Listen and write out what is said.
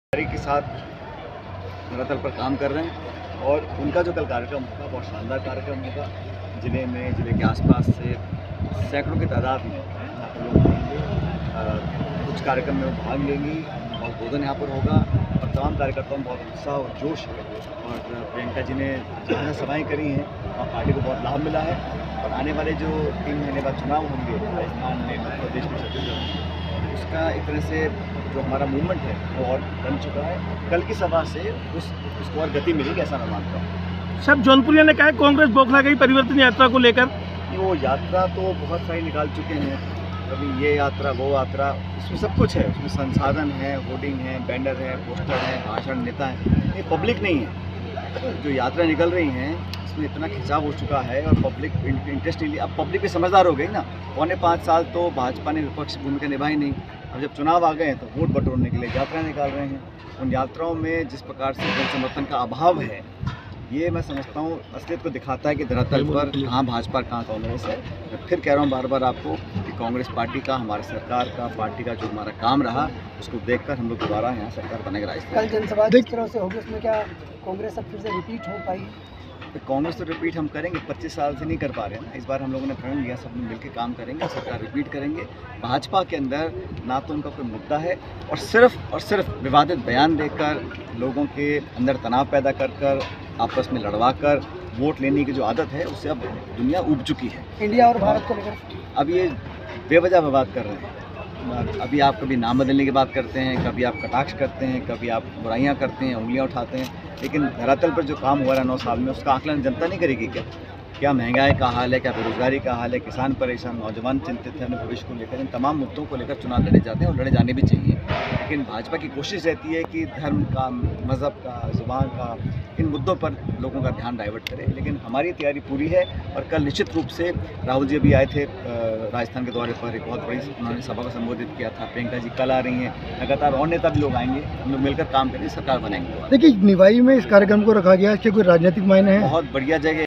के साथ धरातल पर काम कर रहे हैं और उनका जो कल कार्यक्रम होगा बहुत शानदार कार्यक्रम होगा। जिले में, जिले के आसपास से सैकड़ों की तादाद में यहाँ पर लोग आएंगे। कुछ कार्यक्रम में वो भाग लेंगी और उद्बोधन यहाँ पर होगा और तमाम कार्यकर्ताओं में बहुत उत्साह और जोश है। और प्रियंका जी ने जहाँ सभाएँ करी हैं वहाँ पार्टी को बहुत लाभ मिला है और आने वाले जो 3 महीने बाद चुनाव होंगे राजस्थान में, मध्य प्रदेश में, छत्तीसगढ़ में, उसका एक तरह से जो हमारा मूवमेंट है वो और बन चुका है। कल की सभा से उसको और गति मिलेगी, ऐसा मैं मानता हूँ। सब जौनपुरिया ने कहा कांग्रेस बौखला गई परिवर्तन यात्रा को लेकर। वो यात्रा तो बहुत सारी निकाल चुके हैं, कभी ये यात्रा वो यात्रा, उसमें सब कुछ है। उसमें संसाधन है, होर्डिंग है, बैनर है, पोस्टर है, भाषण, नेता है। ये पब्लिक नहीं है। जो यात्रा निकल रही हैं इसमें इतना खिंचाव हो चुका है और पब्लिक इंटरेस्ट नहीं। अब पब्लिक भी समझदार हो गई ना। 5.25 साल तो भाजपा ने विपक्ष भूमिका निभाई नहीं। अब जब चुनाव आ गए हैं तो वोट बटोरने के लिए यात्रा निकाल रहे हैं। उन यात्राओं में जिस प्रकार से जन समर्थन का अभाव है, ये मैं समझता हूँ असलियत को दिखाता है कि धरातल पर कहाँ भाजपा कहाँ कांग्रेस है। मैं फिर कह रहा हूँ बार बार आपको कि कांग्रेस पार्टी का, हमारी सरकार का, पार्टी का जो हमारा काम रहा उसको देखकर हम लोग दोबारा यहाँ सरकार बनेगा राजस्थान। कल जनसभा जिस तरह से होगी उसमें क्या कांग्रेस अब फिर से रिपीट हो पाई? तो कांग्रेस तो रिपीट हम करेंगे, 25 साल से नहीं कर पा रहे हैं ना। इस बार हम लोगों ने प्रण लिया, सब मिलकर काम करेंगे, सरकार रिपीट करेंगे। भाजपा के अंदर ना तो उनका कोई मुद्दा है और सिर्फ विवादित बयान देकर लोगों के अंदर तनाव पैदा कर आपस में लड़वा कर वोट लेने की जो आदत है उससे अब दुनिया उब चुकी है। इंडिया और भारत को लेकर अब ये बेवजह विवाद कर रहे हैं। अभी आप कभी नाम बदलने की बात करते हैं, कभी आप कटाक्ष करते हैं, कभी आप बुराइयां करते हैं, उंगलियां उठाते हैं। लेकिन धरातल पर जो काम हुआ है 9 साल में, उसका आकलन जनता नहीं करेगी क्या महंगाई का हाल है, क्या बेरोजगारी का हाल है, किसान परेशान, नौजवान चिंतित है अपने भविष्य को लेकर। इन तमाम मुद्दों को लेकर चुनाव लड़े जाते हैं और लड़े जाने भी चाहिए। लेकिन भाजपा की कोशिश रहती है कि धर्म का, मज़हब का, ज़ुबान का, इन मुद्दों पर लोगों का ध्यान डाइवर्ट करें। लेकिन हमारी तैयारी पूरी है और कल निश्चित रूप से राहुल जी अभी आए थे राजस्थान के दौरे पर, एक बहुत बड़ी उन्होंने सभा को संबोधित किया था। प्रियंका जी कल आ रही हैं, लगातार और नेता भी लोग आएंगे, हम लोग मिलकर काम करेंगे, सरकार बनाएंगे। देखिए निवाई में इस कार्यक्रम को रखा गया, इसके कोई राजनीतिक मायने हैं? बहुत बढ़िया जगह